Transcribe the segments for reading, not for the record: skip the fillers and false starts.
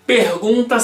Pergunta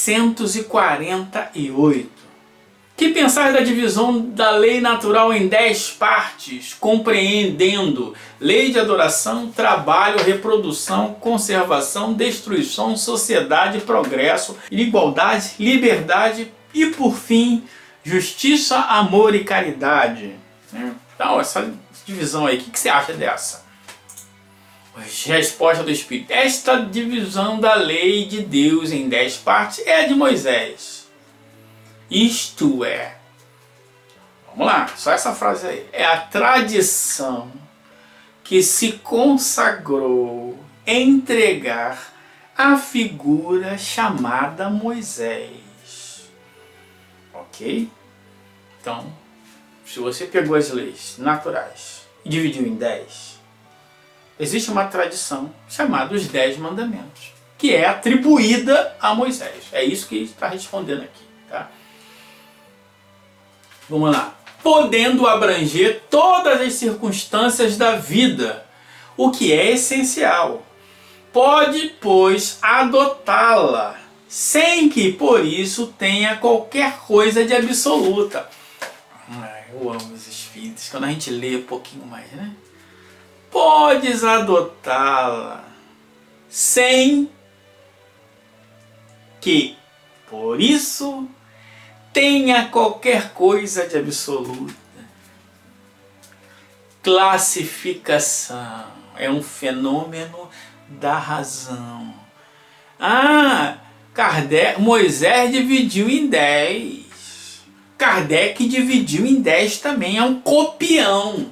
648. Que pensar da divisão da lei natural em 10 partes, compreendendo lei de adoração, trabalho, reprodução, conservação, destruição, sociedade, progresso, igualdade, liberdade e, por fim, justiça, amor e caridade? Então, essa divisão aí, o que você acha dessa? Resposta do Espírito. Esta divisão da lei de Deus em 10 partes é a de Moisés. Isto é, vamos lá, só essa frase aí. É a tradição que se consagrou entregar a figura chamada Moisés. Ok? Então, se você pegou as leis naturais e dividiu em 10, existe uma tradição chamada os 10 mandamentos, que é atribuída a Moisés. É isso que ele está respondendo aqui, tá? Vamos lá. Podendo abranger todas as circunstâncias da vida, o que é essencial. Pode, pois, adotá-la, sem que por isso tenha qualquer coisa de absoluta. Eu amo os espíritos, quando a gente lê um pouquinho mais, né? Podes adotá-la, sem que por isso tenha qualquer coisa de absoluta. Classificação é um fenômeno da razão. Moisés dividiu em 10. Kardec dividiu em 10 também, é um copião.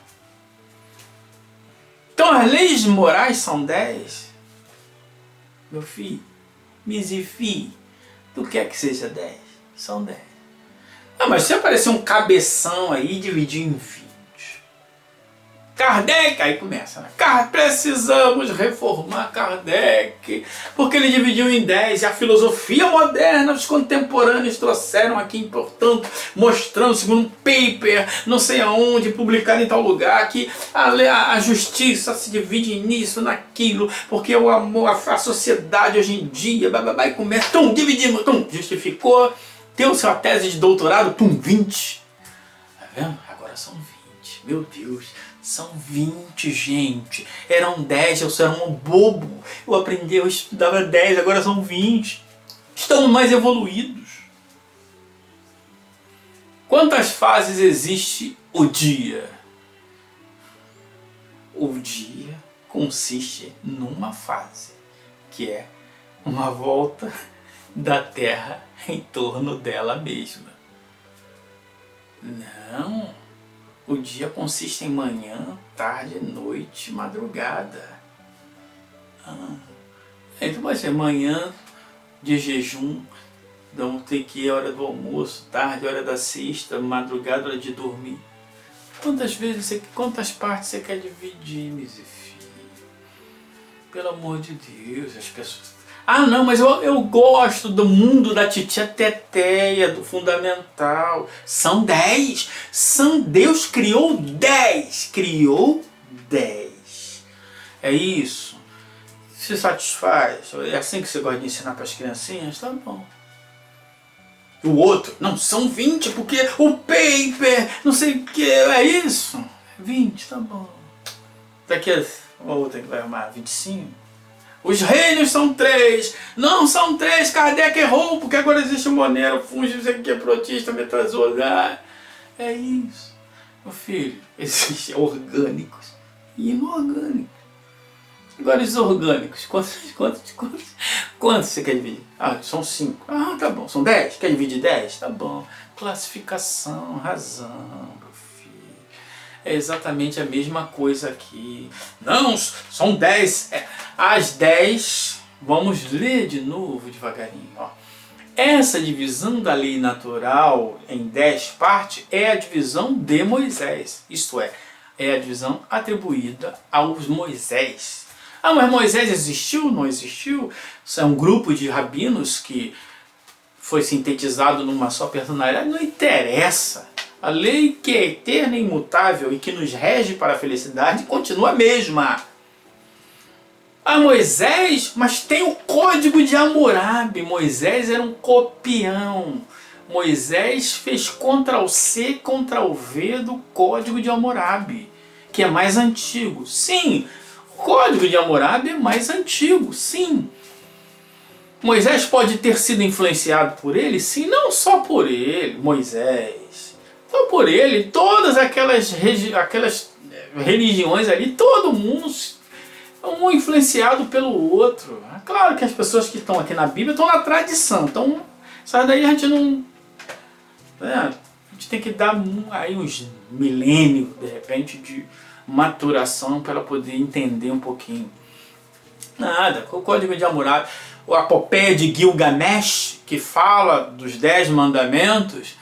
Então as leis morais são 10. Meu filho, Misifi, tu quer que seja 10? São 10. Mas se aparecer um cabeção aí, dividir em 20. Kardec, aí começa, né? Precisamos reformar Kardec, porque ele dividiu em 10, e a filosofia moderna, os contemporâneos trouxeram aqui, portanto, mostrando, segundo um paper, não sei aonde, publicado em tal lugar, que a justiça se divide nisso, naquilo, porque o amor, a sociedade hoje em dia, e começa, dividimos, justificou, deu sua tese de doutorado, 20. Tá vendo? Agora são 20, meu Deus. São 20, gente. Eram 10, eu só era um bobo. Eu estudava 10, agora são 20. Estamos mais evoluídos. Quantas fases existe o dia? O dia consiste numa fase, que é uma volta da Terra em torno dela mesma. Não. O dia consiste em manhã, tarde, noite, madrugada. Então vai ser manhã de jejum, então tem que ir a hora do almoço, tarde, hora da siesta, madrugada, hora de dormir. Quantas partes você quer dividir, meu filho? Pelo amor de Deus, as pessoas... não, mas eu gosto do mundo da titia Teteia, do fundamental. São 10. Deus criou 10. Criou 10. É isso. Se satisfaz. É assim que você gosta de ensinar para as criancinhas? Tá bom. O outro, não, são 20, porque o paper, não sei o que, é isso. 20, tá bom. Daqui a outra que vai arrumar 25. Os reinos são 3. Não são 3. Kardec errou, porque agora existe o Monero, Fungi, não sei o que, Protista, Metazona. É isso. Meu filho, existem orgânicos e inorgânicos. Agora os orgânicos, quantos você quer dividir? São 5. Tá bom. São 10? Quer dividir 10? Tá bom. Classificação, razão. É exatamente a mesma coisa aqui. Não, são 10. As 10, vamos ler de novo devagarinho. Essa divisão da lei natural em 10 partes é a divisão de Moisés. Isto é a divisão atribuída aos Moisés. Mas Moisés existiu? Não existiu? Isso é um grupo de rabinos que foi sintetizado numa só personalidade. Não interessa. A lei que é eterna e imutável e que nos rege para a felicidade continua a mesma. a Moisés, mas tem o código de Hammurabi. Moisés era um copião. Moisés fez Ctrl+C, Ctrl+V do código de Hammurabi, que é mais antigo. Sim, o código de Hammurabi é mais antigo, sim. Moisés pode ter sido influenciado por ele? Sim, não só por ele, Moisés. Só por ele, todas aquelas religiões ali, todo mundo um influenciado pelo outro. É claro que as pessoas que estão aqui na Bíblia estão na tradição. Então, isso daí a gente não... a gente tem que dar aí uns milênios, de repente, de maturação para poder entender um pouquinho. Nada, o Código de Hammurabi, a Epopeia de Gilgamesh, que fala dos 10 mandamentos,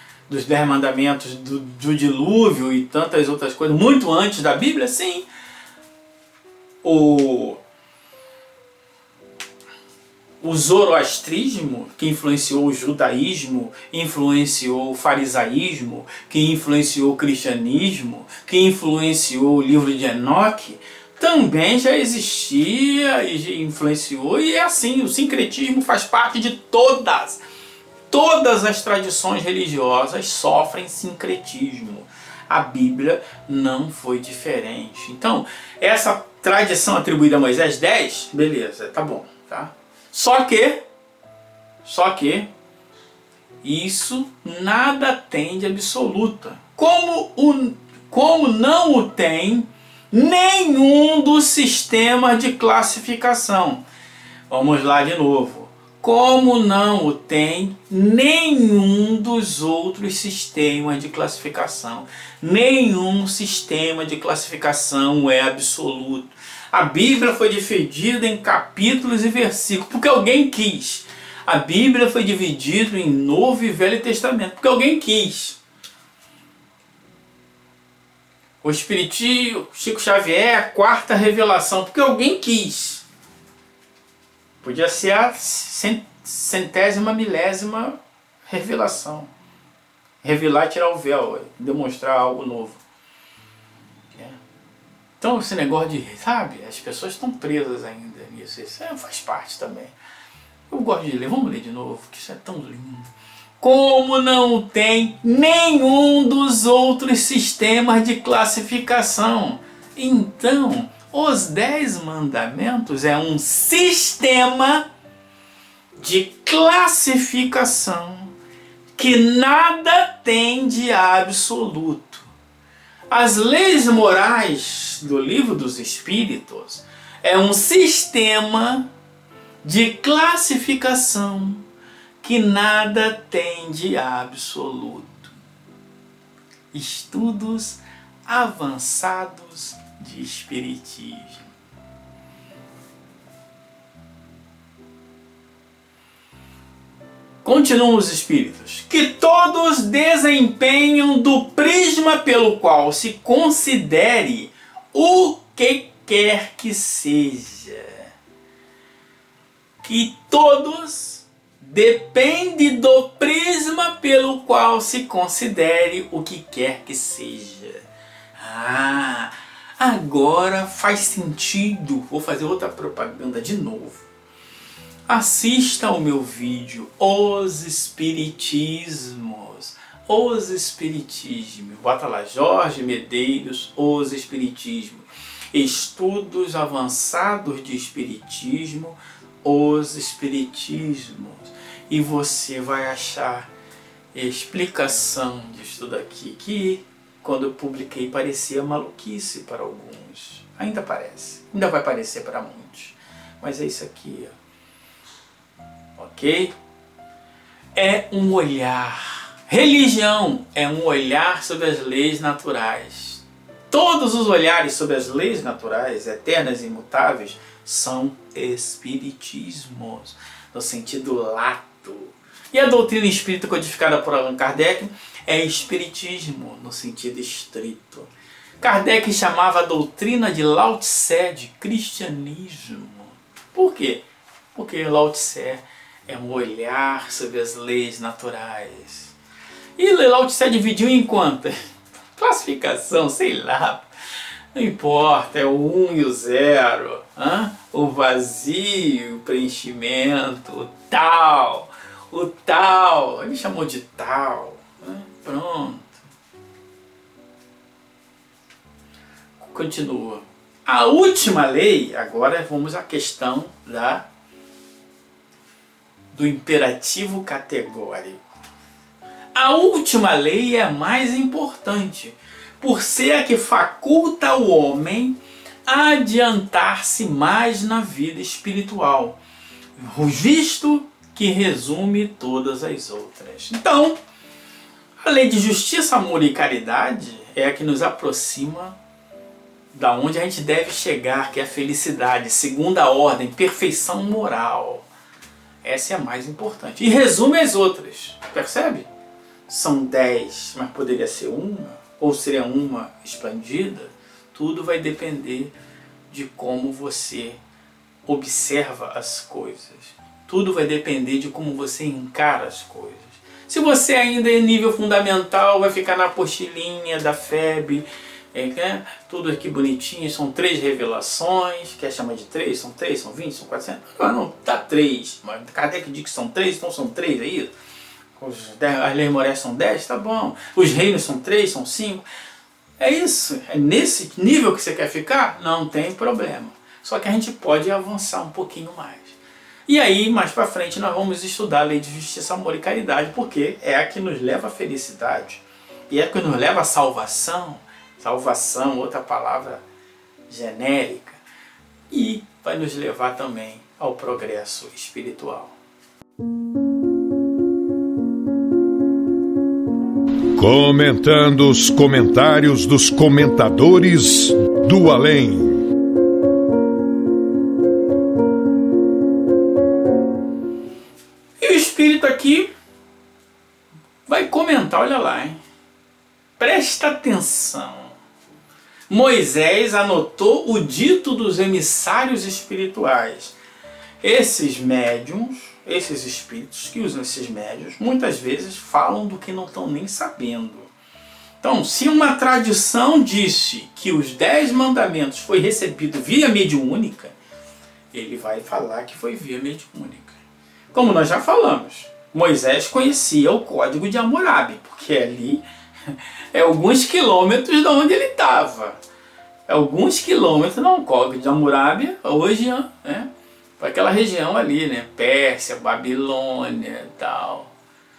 do dilúvio e tantas outras coisas, muito antes da Bíblia, sim. O zoroastrismo, que influenciou o judaísmo, influenciou o farisaísmo, que influenciou o cristianismo, que influenciou o livro de Enoque, também já existia e influenciou, e é assim, o sincretismo faz parte de todas as tradições religiosas sofrem sincretismo. A Bíblia não foi diferente. Então, essa tradição atribuída a Moisés 10, beleza, tá bom, tá? Só que isso nada tem de absoluta. Como não o tem nenhum dos sistemas de classificação. Vamos lá de novo. Como não o tem nenhum dos outros sistemas de classificação. Nenhum sistema de classificação é absoluto. A Bíblia foi dividida em capítulos e versículos porque alguém quis. A Bíblia foi dividida em Novo e Velho Testamento porque alguém quis. O Espiritismo, Chico Xavier, a quarta revelação porque alguém quis. Podia ser a centésima, milésima revelação. Revelar e tirar o véu, demonstrar algo novo. Então esse negócio de, sabe, as pessoas estão presas ainda nisso. Isso faz parte também. Eu gosto de ler, vamos ler de novo, que isso é tão lindo. Como não tem nenhum dos outros sistemas de classificação. Então, os 10 mandamentos é um sistema de classificação que nada tem de absoluto. As leis morais do Livro dos Espíritos é um sistema de classificação que nada tem de absoluto. Estudos avançados de Espiritismo. Continuam os Espíritos. Que todos desempenham do prisma pelo qual se considere o que quer que seja. Que todos depende do prisma pelo qual se considere o que quer que seja. Ah, agora faz sentido. Vou fazer outra propaganda de novo. Assista ao meu vídeo Os Espiritismos. Os Espiritismos. Bota lá, Jorge Medeiros, Os Espiritismos. Estudos avançados de Espiritismo, Os Espiritismos. E você vai achar explicação disso tudo aqui, que quando eu publiquei parecia maluquice para alguns. Ainda parece, ainda vai parecer para muitos. Mas é isso aqui, ó. Ok? É um olhar. Religião é um olhar sobre as leis naturais. Todos os olhares sobre as leis naturais, eternas e imutáveis, são espiritismos, no sentido lato. E a doutrina espírita codificada por Allan Kardec é espiritismo, no sentido estrito. Kardec chamava a doutrina de Lao Tse de cristianismo. Por quê? Porque Lao Tse é um olhar sobre as leis naturais. E Lao Tse dividiu em quanto? Classificação, sei lá. Não importa, é o 1 e o 0, o vazio, o preenchimento, o tal, ele chamou de tal, pronto. Continua. A última lei, agora vamos à questão do imperativo categórico. A última lei é a mais importante, por ser a que faculta o homem a adiantar-se mais na vida espiritual, visto que resume todas as outras. Então, a lei de justiça, amor e caridade é a que nos aproxima da onde a gente deve chegar, que é a felicidade, segunda ordem, perfeição moral. Essa é a mais importante. E resume as outras, percebe? São 10, mas poderia ser uma, ou seria uma expandida. Tudo vai depender de como você observa as coisas. Tudo vai depender de como você encara as coisas. Se você ainda é nível fundamental, vai ficar na apostilinha da FEB, tudo aqui bonitinho, são 3 revelações, quer chamar de 3, são 3, são 20, são 400, não, tá 3, mas Kardec diz que são 3, então são 3 aí, as leis morais são 10, tá bom, os reinos são 3, são 5, é isso, é nesse nível que você quer ficar? Não tem problema, só que a gente pode avançar um pouquinho mais. E aí, mais pra frente, nós vamos estudar a lei de justiça, amor e caridade, porque é a que nos leva à felicidade, e é a que nos leva à salvação, outra palavra genérica, e vai nos levar também ao progresso espiritual. Comentando os comentários dos comentadores do além. E o Espírito aqui vai comentar, olha lá, hein? Presta atenção. Moisés anotou o dito dos emissários espirituais. Esses médiuns, esses espíritos que usam esses médiuns, muitas vezes falam do que não estão nem sabendo. Então, se uma tradição disse que os 10 mandamentos foi recebido via mediúnica, ele vai falar que foi via mediúnica. Como nós já falamos, Moisés conhecia o código de Hammurabi, porque ali é alguns quilômetros de onde ele estava. É alguns quilômetros, não, o código de Hammurabi, hoje, para aquela região ali, né? Pérsia, Babilônia e tal.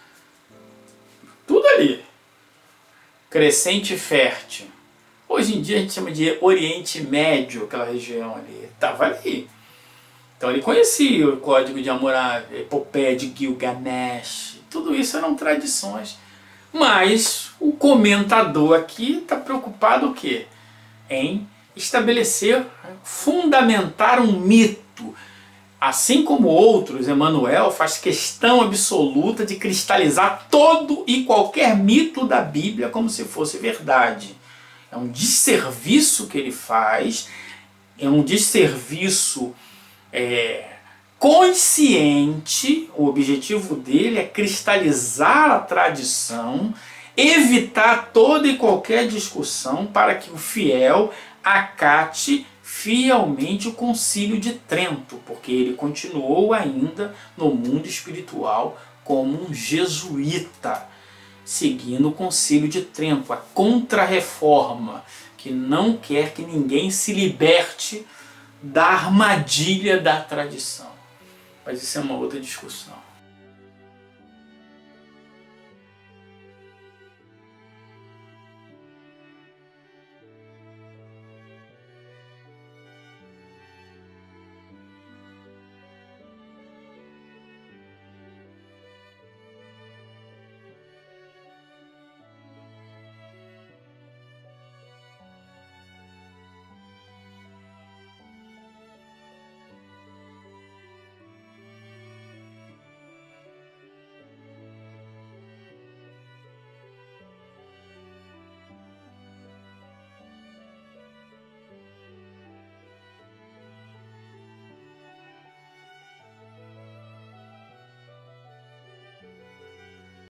Tudo ali. Crescente Fértil. Hoje em dia a gente chama de Oriente Médio, aquela região ali. Estava ali. Então ele conhecia o código de Hammurabi, a epopeia de Gilgamesh. Tudo isso eram tradições. Mas o comentador aqui está preocupado o quê? Em estabelecer, fundamentar um mito. Assim como outros, Emmanuel faz questão absoluta de cristalizar todo e qualquer mito da Bíblia como se fosse verdade. É um desserviço que ele faz, é um desserviço consciente. O objetivo dele é cristalizar a tradição, evitar toda e qualquer discussão para que o fiel acate fielmente o Concílio de Trento, porque ele continuou ainda no mundo espiritual como um jesuíta, seguindo o Concílio de Trento, a Contra-Reforma, que não quer que ninguém se liberte da armadilha da tradição. Mas isso é uma outra discussão.